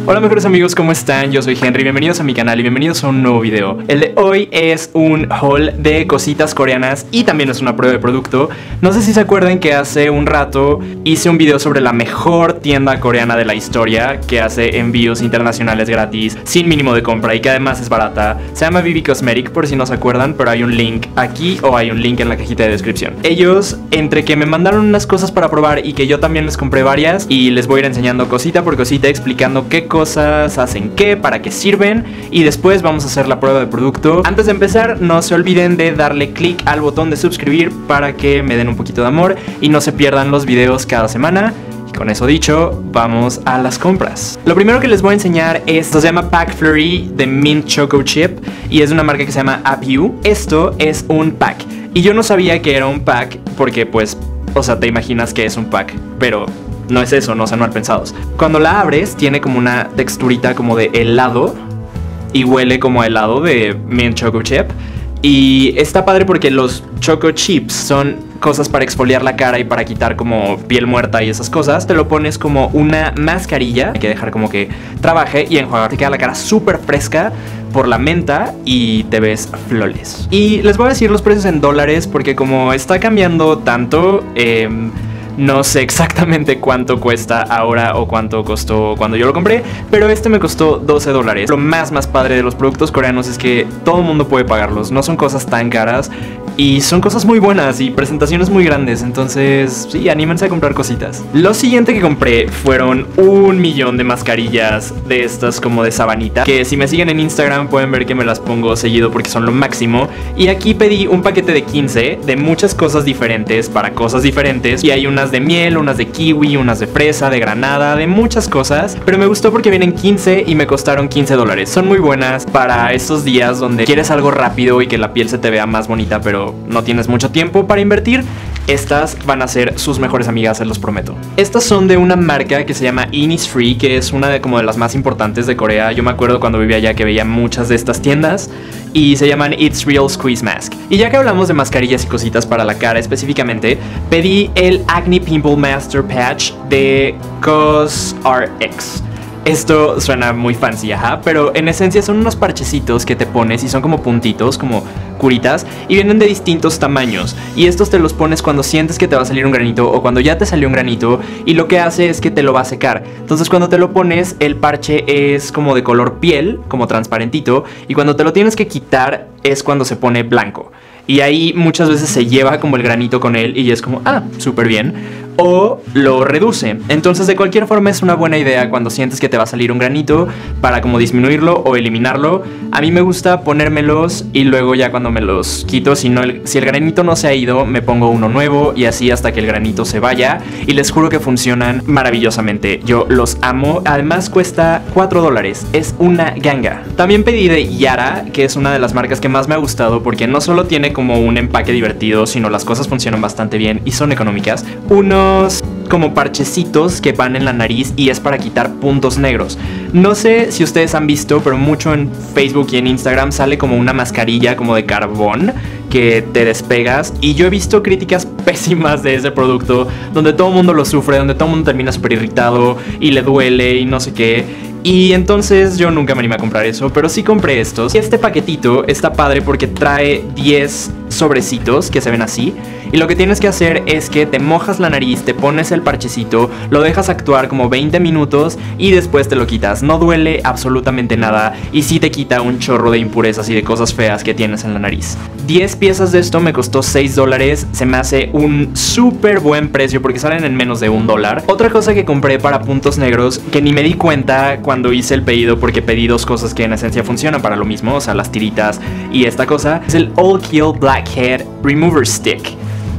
Hola mejores amigos, ¿cómo están? Yo soy Henry, bienvenidos a mi canal y bienvenidos a un nuevo video. El de hoy es un haul de cositas coreanas y también es una prueba de producto. No sé si se acuerdan que hace un rato hice un video sobre la mejor tienda coreana de la historia, que hace envíos internacionales gratis, sin mínimo de compra y que además es barata. Se llama VV Cosmetic, por si no se acuerdan, pero hay un link aquí o hay un link en la cajita de descripción. Ellos, entre que me mandaron unas cosas para probar y que yo también les compré varias, y les voy a ir enseñando cosita por cosita, explicando qué cosas hacen qué, para qué sirven, y después vamos a hacer la prueba de producto. Antes de empezar, no se olviden de darle click al botón de suscribir para que me den un poquito de amor y no se pierdan los videos cada semana. Y con eso dicho, vamos a las compras. Lo primero que les voy a enseñar es, esto se llama Pack Flurry de Mint Choco Chip y es de una marca que se llama Appiu. Esto es un pack y yo no sabía que era un pack porque pues, o sea, te imaginas que es un pack, pero no es eso, no son mal pensados. Cuando la abres, tiene como una texturita como de helado y huele como a helado de Mint Choco Chip. Y está padre porque los Choco Chips son cosas para exfoliar la cara y para quitar como piel muerta y esas cosas. Te lo pones como una mascarilla, hay que dejar como que trabaje y enjuagar. Te queda la cara súper fresca por la menta y te ves flawless. Y les voy a decir los precios en dólares porque como está cambiando tanto, no sé exactamente cuánto cuesta ahora o cuánto costó cuando yo lo compré, pero este me costó $12. Lo más padre de los productos coreanos es que todo el mundo puede pagarlos, no son cosas tan caras y son cosas muy buenas y presentaciones muy grandes, entonces sí, anímense a comprar cositas. Lo siguiente que compré fueron 1,000,000 de mascarillas de estas como de sabanita, que si me siguen en Instagram pueden ver que me las pongo seguido porque son lo máximo. Y aquí pedí un paquete de 15 de muchas cosas diferentes para cosas diferentes, y hay unas de miel, unas de kiwi, unas de fresa, de granada, de muchas cosas, pero me gustó porque vienen 15 y me costaron $15. Son muy buenas para estos días donde quieres algo rápido y que la piel se te vea más bonita, pero no tienes mucho tiempo para invertir. Estas van a ser sus mejores amigas, se los prometo. Estas son de una marca que se llama Innisfree, que es una de como de las más importantes de Corea. Yo me acuerdo cuando vivía allá que veía muchas de estas tiendas y se llaman It's Real Squeeze Mask. Y ya que hablamos de mascarillas y cositas para la cara específicamente, pedí el Acne Pimple Master Patch de CosRX. Esto suena muy fancy, ajá, pero en esencia son unos parchecitos que te pones y son como puntitos, como curitas, y vienen de distintos tamaños. Y estos te los pones cuando sientes que te va a salir un granito o cuando ya te salió un granito, y lo que hace es que te lo va a secar. Entonces cuando te lo pones, el parche es como de color piel, como transparentito, y cuando te lo tienes que quitar es cuando se pone blanco. Y ahí muchas veces se lleva como el granito con él y es como, ah, súper bien. O lo reduce. Entonces de cualquier forma es una buena idea cuando sientes que te va a salir un granito para como disminuirlo o eliminarlo. A mí me gusta ponérmelos y luego ya cuando me los quito, si el granito no se ha ido, me pongo uno nuevo y así hasta que el granito se vaya. Y les juro que funcionan maravillosamente. Yo los amo. Además cuesta $4. Es una ganga. También pedí de Yara, que es una de las marcas que más me ha gustado porque no solo tiene como un empaque divertido, sino las cosas funcionan bastante bien y son económicas. Unos como parchecitos que van en la nariz y es para quitar puntos negros. No sé si ustedes han visto, pero mucho en Facebook y en Instagram sale como una mascarilla como de carbón que te despegas, y yo he visto críticas pésimas de ese producto donde todo el mundo lo sufre, donde todo el mundo termina súper irritado y le duele y no sé qué. Y entonces yo nunca me animé a comprar eso, pero sí compré estos. Y este paquetito está padre porque trae 10 sobrecitos que se ven así. Y lo que tienes que hacer es que te mojas la nariz, te pones el parchecito, lo dejas actuar como 20 minutos y después te lo quitas. No duele absolutamente nada y sí te quita un chorro de impurezas y de cosas feas que tienes en la nariz. 10 piezas de esto me costó $6. Se me hace un súper buen precio porque salen en menos de $1. Otra cosa que compré para puntos negros que ni me di cuenta cuando hice el pedido porque pedí dos cosas que en esencia funcionan para lo mismo, o sea, las tiritas y esta cosa, es el All Kill Blackhead Remover Stick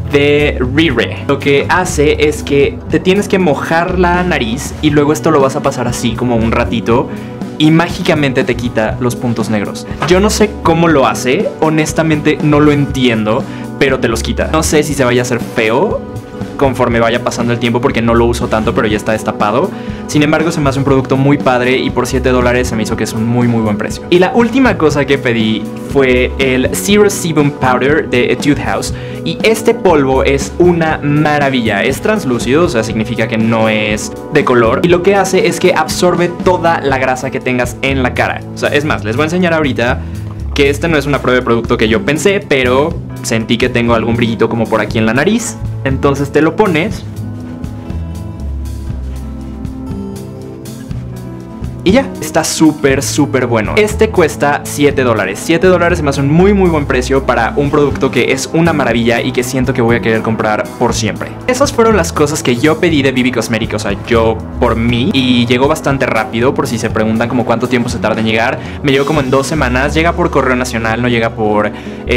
de Rire. Lo que hace es que te tienes que mojar la nariz y luego esto lo vas a pasar así como un ratito y mágicamente te quita los puntos negros. Yo no sé cómo lo hace, honestamente no lo entiendo, pero te los quita. No sé si se vaya a hacer feo conforme vaya pasando el tiempo porque no lo uso tanto, pero ya está destapado. Sin embargo, se me hace un producto muy padre y por $7 se me hizo que es un muy buen precio. Y la última cosa que pedí fue el Zero Sebum Powder de Etude House. Y este polvo es una maravilla. Es translúcido, o sea, significa que no es de color. Y lo que hace es que absorbe toda la grasa que tengas en la cara. O sea, es más, les voy a enseñar ahorita que este no es una prueba de producto que yo pensé, pero sentí que tengo algún brillito como por aquí en la nariz. Entonces te lo pones y ya, está súper bueno. Este cuesta $7. $7 se me hace un muy buen precio para un producto que es una maravilla y que siento que voy a querer comprar por siempre. Esas fueron las cosas que yo pedí de BB Cosmetics, o sea, yo por mí. Y llegó bastante rápido, por si se preguntan como cuánto tiempo se tarda en llegar. Me llegó como en 2 semanas, llega por correo nacional, no llega por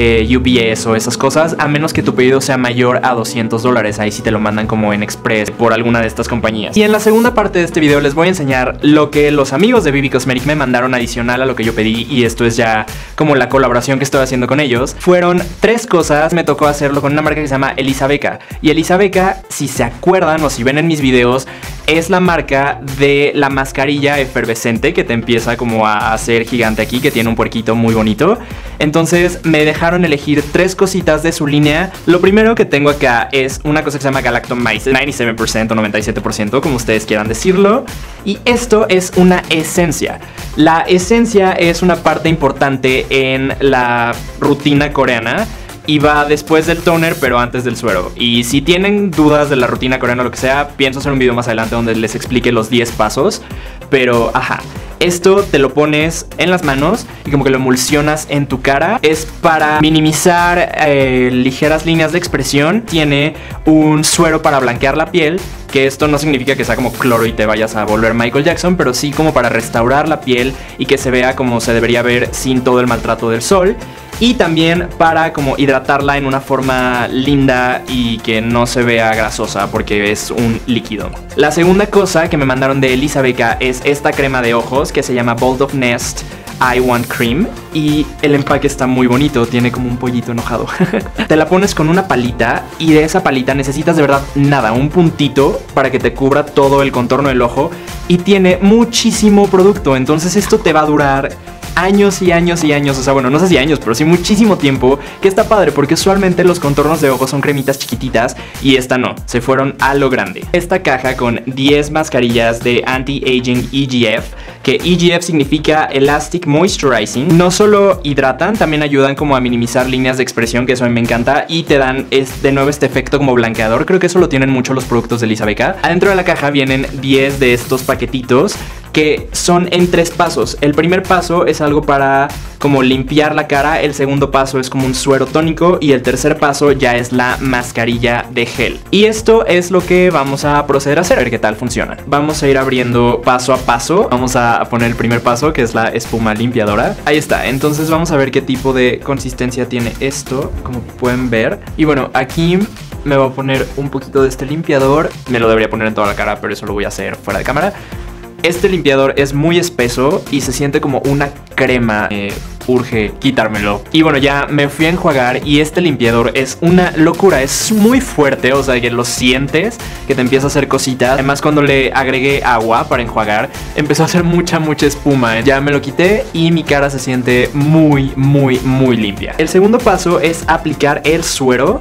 UPS o esas cosas, a menos que tu pedido sea mayor a $200. Ahí sí te lo mandan como en Express por alguna de estas compañías. Y en la segunda parte de este video les voy a enseñar lo que los amigos de BB Cosmetics me mandaron adicional a lo que yo pedí, y esto es ya como la colaboración que estoy haciendo con ellos. Fueron 3 cosas. Me tocó hacerlo con una marca que se llama Elisabeka. Y Elisabeka, si se acuerdan o si ven en mis videos, es la marca de la mascarilla efervescente que te empieza como a hacer gigante aquí, que tiene un puerquito muy bonito. Entonces me dejaron elegir 3 cositas de su línea. Lo primero que tengo acá es una cosa que se llama Galactomyces, 97% o 97%, como ustedes quieran decirlo. Y esto es una esencia. La esencia es una parte importante en la rutina coreana y va después del toner, pero antes del suero. Y si tienen dudas de la rutina coreana o lo que sea, pienso hacer un video más adelante donde les explique los 10 pasos. Pero, ajá, esto te lo pones en las manos y como que lo emulsionas en tu cara. Es para minimizar ligeras líneas de expresión. Tiene un suero para blanquear la piel, que esto no significa que sea como cloro y te vayas a volver Michael Jackson, pero sí como para restaurar la piel y que se vea como se debería ver sin todo el maltrato del sol. Y también para como hidratarla en una forma linda y que no se vea grasosa porque es un líquido. La segunda cosa que me mandaron de Elisabeka es esta crema de ojos que se llama Bold of Nest I Want Cream. Y el empaque está muy bonito, tiene como un pollito enojado. Te la pones con una palita y de esa palita necesitas de verdad nada, un puntito para que te cubra todo el contorno del ojo. Y tiene muchísimo producto, entonces esto te va a durar años y años y años, o sea, bueno, no sé si años, pero sí muchísimo tiempo, que está padre porque usualmente los contornos de ojos son cremitas chiquititas y esta no, se fueron a lo grande. Esta caja con 10 mascarillas de Anti-Aging EGF, que EGF significa Elastic Moisturizing, no solo hidratan, también ayudan como a minimizar líneas de expresión, que eso a mí me encanta, y te dan de nuevo este efecto como blanqueador. Creo que eso lo tienen mucho los productos de Elisabeka. Adentro de la caja vienen 10 de estos paquetitos que son en 3 pasos. El primer paso es algo para como limpiar la cara, el segundo paso es como un suero tónico y el tercer paso ya es la mascarilla de gel. Y esto es lo que vamos a proceder a hacer, a ver qué tal funciona. Vamos a ir abriendo paso a paso. Vamos a poner el primer paso, que es la espuma limpiadora. Ahí está, entonces vamos a ver qué tipo de consistencia tiene esto, como pueden ver. Y bueno, aquí me voy a poner un poquito de este limpiador. Me lo debería poner en toda la cara, pero eso lo voy a hacer fuera de cámara. Este limpiador es muy espeso y se siente como una crema. Urge quitármelo. Y bueno, ya me fui a enjuagar y este limpiador es una locura. Es muy fuerte, o sea que lo sientes, que te empieza a hacer cositas. Además, cuando le agregué agua para enjuagar, empezó a hacer mucha espuma. Ya me lo quité y mi cara se siente muy limpia. El segundo paso es aplicar el suero.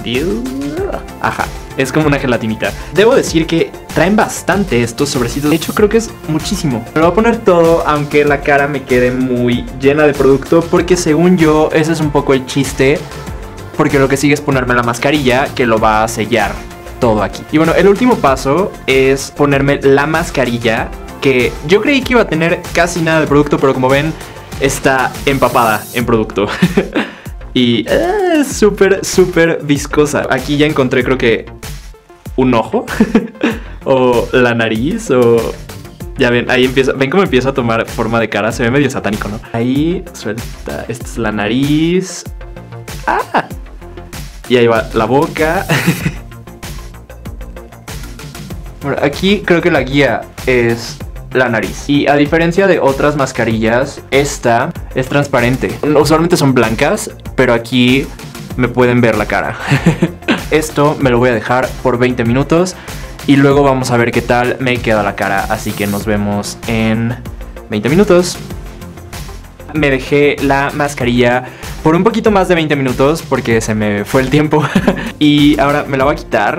Ajá. Es como una gelatinita. Debo decir que traen bastante estos sobrecitos. De hecho, creo que es muchísimo. Me lo voy a poner todo, aunque la cara me quede muy llena de producto, porque según yo, ese es un poco el chiste. Porque lo que sigue es ponerme la mascarilla, que lo va a sellar todo aquí. Y bueno, el último paso es ponerme la mascarilla, que yo creí que iba a tener casi nada de producto, pero como ven, está empapada en producto. Y es súper viscosa. Aquí ya encontré, creo que un ojo o la nariz, o ya ven, ahí empieza. Ven cómo empieza a tomar forma de cara. Se ve medio satánico, ¿no? Ahí suelta. Esta es la nariz. ¡Ah! Y ahí va la boca. Bueno, aquí creo que la guía es la nariz. Y a diferencia de otras mascarillas, esta es transparente. Usualmente son blancas, pero aquí me pueden ver la cara. Esto me lo voy a dejar por 20 minutos y luego vamos a ver qué tal me queda la cara. Así que nos vemos en 20 minutos. Me dejé la mascarilla por un poquito más de 20 minutos porque se me fue el tiempo. Y ahora me la voy a quitar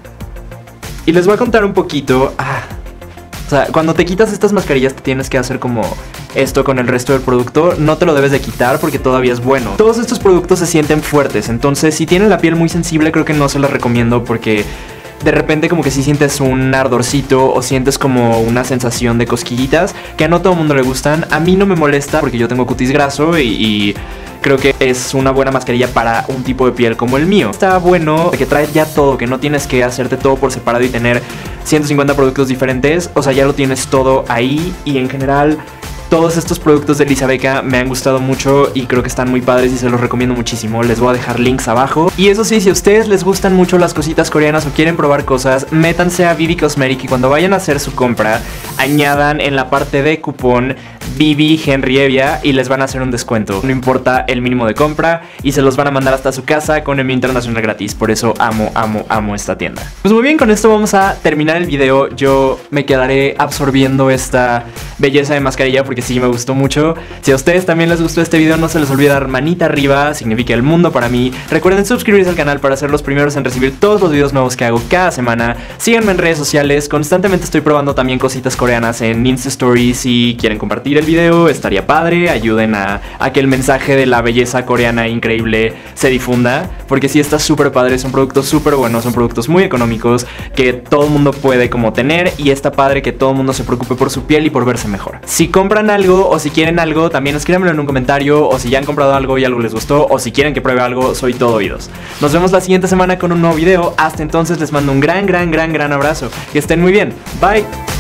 y les voy a contar un poquito. O sea, cuando te quitas estas mascarillas te tienes que hacer como esto con el resto del producto. No te lo debes de quitar porque todavía es bueno. Todos estos productos se sienten fuertes, entonces si tienen la piel muy sensible creo que no se los recomiendo porque de repente como que si sientes un ardorcito o sientes como una sensación de cosquillitas que a no todo el mundo le gustan. A mí no me molesta porque yo tengo cutis graso y creo que es una buena mascarilla para un tipo de piel como el mío. Está bueno que trae ya todo, que no tienes que hacerte todo por separado y tener 150 productos diferentes. O sea, ya lo tienes todo ahí y en general todos estos productos de Elisa Beca me han gustado mucho y creo que están muy padres y se los recomiendo muchísimo. Les voy a dejar links abajo. Y eso sí, si a ustedes les gustan mucho las cositas coreanas o quieren probar cosas, métanse a Vivi Cosmetic y cuando vayan a hacer su compra, añadan en la parte de cupón Vivi Henry Evia y les van a hacer un descuento. No importa el mínimo de compra y se los van a mandar hasta su casa con envío internacional gratis. Por eso amo esta tienda. Pues muy bien, con esto vamos a terminar el video. Yo me quedaré absorbiendo esta belleza de mascarilla porque sí me gustó mucho. Si a ustedes también les gustó este video, no se les olvide dar manita arriba, significa el mundo para mí. Recuerden suscribirse al canal para ser los primeros en recibir todos los videos nuevos que hago cada semana. Síganme en redes sociales, constantemente estoy probando también cositas coreanas en Insta Stories. Si quieren compartir el video, estaría padre. Ayuden a que el mensaje de la belleza coreana increíble se difunda, porque sí está súper padre, son productos súper buenos, son productos muy económicos que todo el mundo puede como tener y está padre que todo el mundo se preocupe por su piel y por verse mejor. Si compran algo o si quieren algo, también escríbanmelo en un comentario, o si ya han comprado algo y algo les gustó, o si quieren que pruebe algo, soy todo oídos. Nos vemos la siguiente semana con un nuevo video. Hasta entonces les mando un gran abrazo. Que estén muy bien. Bye.